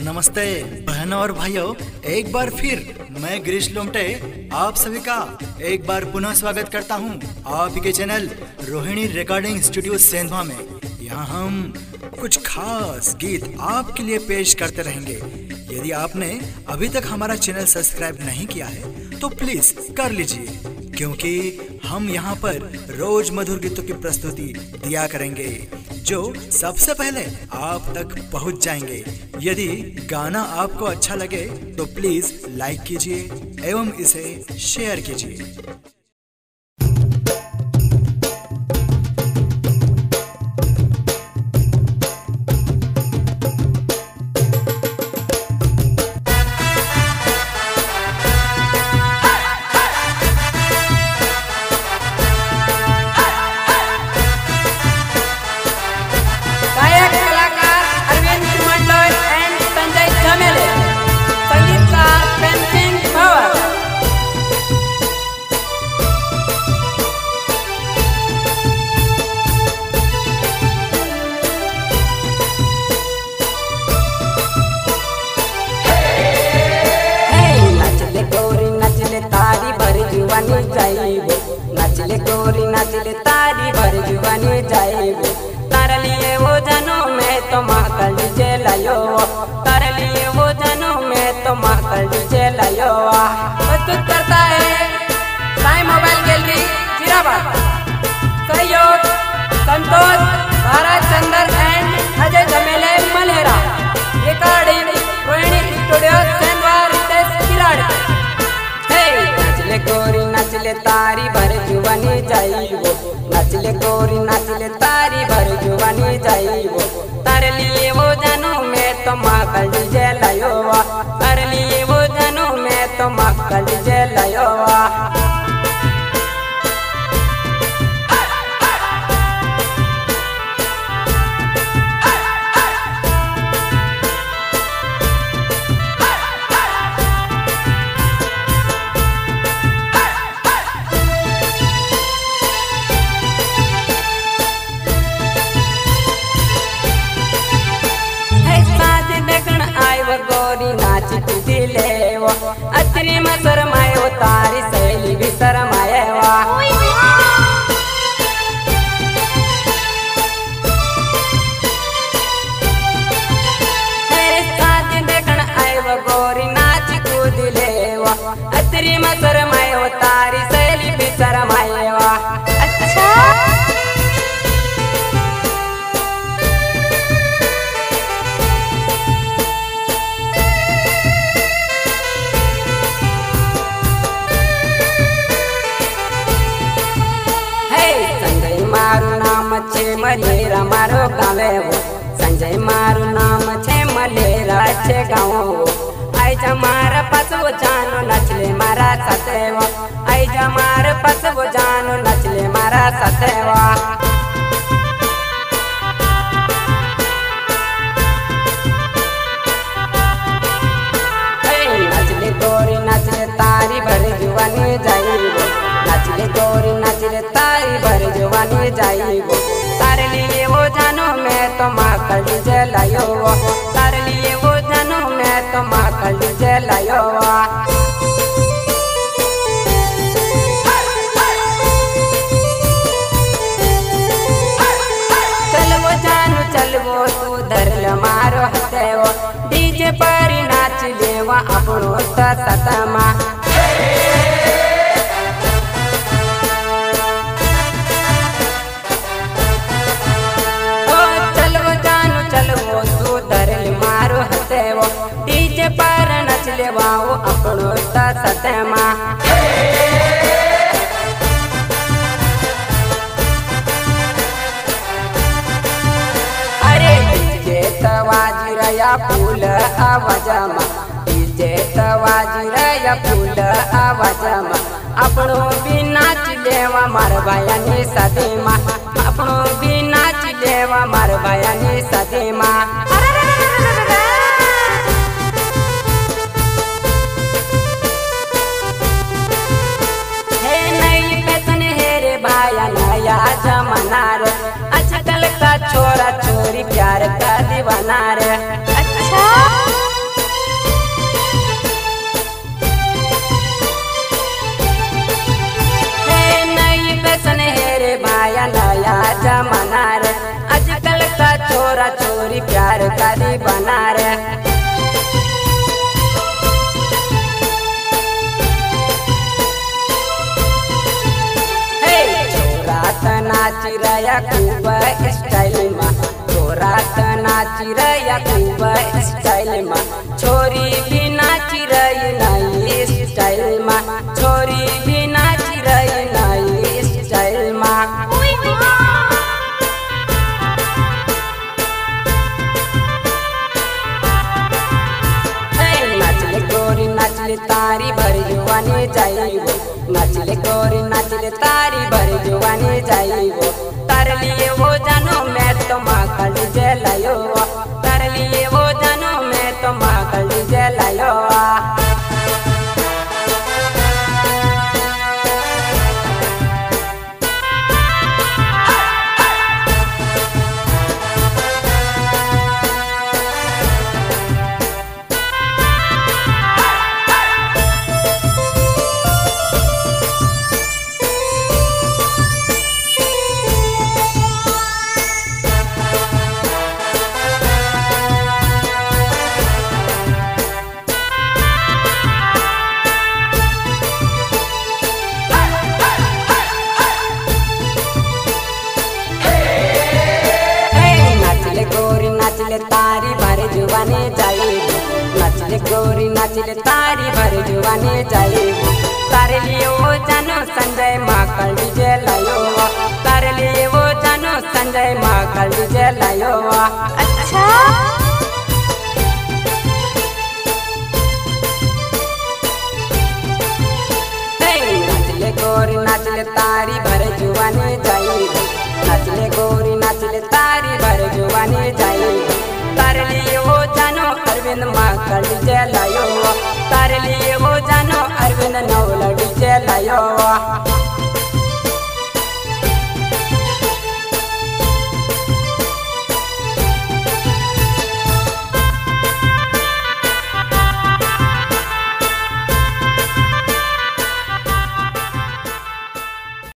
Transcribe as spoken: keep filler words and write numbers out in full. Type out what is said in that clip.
नमस्ते बहनों और भाइयों, एक बार फिर मैं गिरीश लोमटे आप सभी का एक बार पुनः स्वागत करता हूं आपके channel Rohini recording studio Sendhwa में। यहां हम कुछ खास गीत आपके लिए पेश करते रहेंगे। यदि आपने अभी तक हमारा चैनल सब्सक्राइब नहीं किया है तो प्लीज कर लीजिए, क्योंकि हम यहाँ पर रोज मधुर गीतों की प्रस्तुति दिया करेंगे जो सबसे पहले आप तक पहुँच जाएंगे। यदि गाना आपको अच्छा लगे तो प्लीज लाइक कीजिए एवं इसे शेयर कीजिए। नचले गोरी नचले तारी भर जुवानी जाएगो, तार लिए वो जनो में तो महकल डीजे लायो, तार लिए वो जनो में तो महकल डीजे लायो। प्रस्तुत करता है साई मोबाइल गैलरी जिराबाद, सहयोग Santosh Bharat Chandar and Ajay Jamele Malera, recording Rohini studio Sendhwa Ritesh Kirad. नचले गोरी नचले तारी भर जुवानी जाइबो, नचले गोरी नचले तारी भर जुवानी जाइबो, तार लिए वो जनो में तो महकल डीजे लायो, तार लिए वो जनो में तो महकल डीजे लायो। गोरी नाच दिले वो अतरी में शरमायो, तारी सहेली भी शरमाए वा। देखण आए वो गोरी नाच कूदिले वो अतरी में शरमायो, तारी सहेली भी शरमाए वा। अच्छा छे मलेरा मारो गावे वो, संजय मारू नाम छे मलेरा छे गाँव वो। आई जा मार पास वो जानो नचले मारा साथे वो, आई जा मार पास वो जानो नचले मारा साथे वो। नचले गोरी नचले तारी भर जुवानी जाइबो, नचले गोरी नचले तारी भर जुवानी जाइबो, तार लिए वो जानो मैं तो महकल डीजे लायो, तार लिए वो जानो मैं तो महकल डीजे लायो। चल वो जानो चल वो तू धरल मारो हते वो, डीजे पर नाच लेवा अपनो सतमा। डीजे पर नच लेवाओ अपनो सतमा। अरे डीजे तवाजी रया फूल आवाजमा, डीजे तवाजी रया फूल आवाजमा, अपनो भी नाच लेवा मार भायानी सदीमा, अपनो भी नाच लेवा मार भायानी सदीमा। नया जमाना रे आजकल का छोरा छोरी प्यार का दीवाना रे। अच्छा रे। छोरा त नाची रया खूब स्टाइल मा, छोरा त नाची रया खूब स्टाइल मा, छोरी भी नाची रही नई स्टाइल मा, छोरी भी नाची रही नई स्टाइल मा। नाचले गोरी नाचले तारी भरी जुवानी जाइबो, नाचले गोरी नाचले तारी भरी जुवानी जाइबो, तार लिए वो जानो मैं तो माखल जलायो, तार लिए वो जानो मैं तो माखल जलायो। नाचले तारी भरे जुवानी जाइबो, नाचले गोरी नाचले तारी भरे जुवानी जाइबो, तारे लिए वो जानो संजय माखल डीजे लायो, तारे लिए वो जानो संजय माखल डीजे लायो। अच्छा नाचले गोरी नाचले तारी भरे जुवानी जाइबो, नाचले गोरी नाचले तारी भरे जुवानी जाइबो, तारे लिए वो जानो अरविंद माखल डीजे लायो, तारे लिए वो जानो अरविंद नवल डीजे लायो।